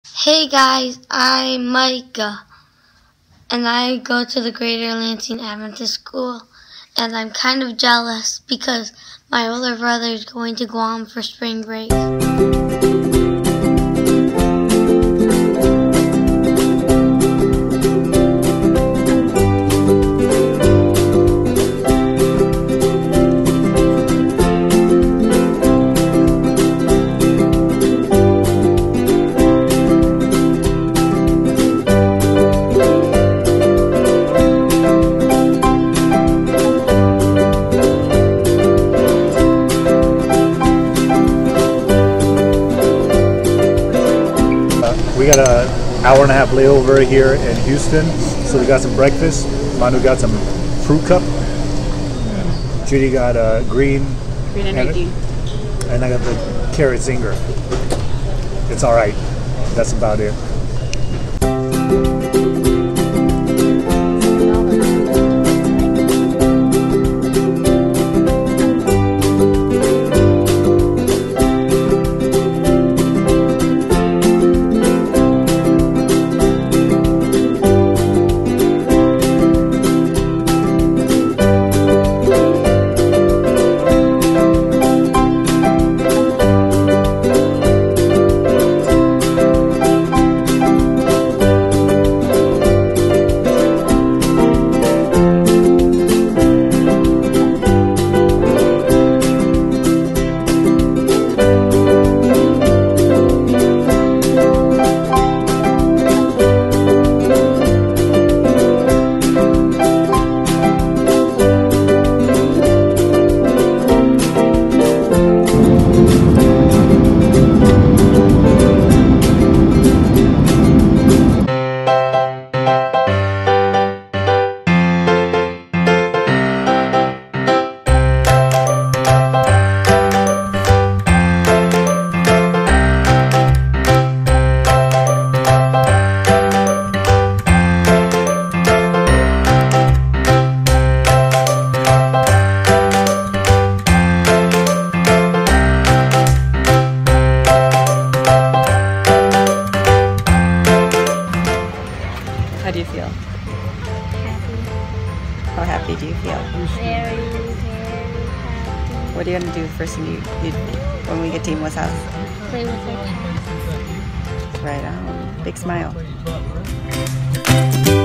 Hey guys, I'm Micah, and I go to the Greater Lansing Adventist School, and I'm kind of jealous because my older brother is going to Guam for spring break. We got an hour and a half layover here in Houston, so we got some breakfast. Manu got some fruit cup. Judy got a green and I got the carrot zinger. It's all right. That's about it. How do you feel? Happy. How happy do you feel? Very, very happy. What are you going to do first thing when we get to Imo's house? Play with her cats. Right on. Big smile.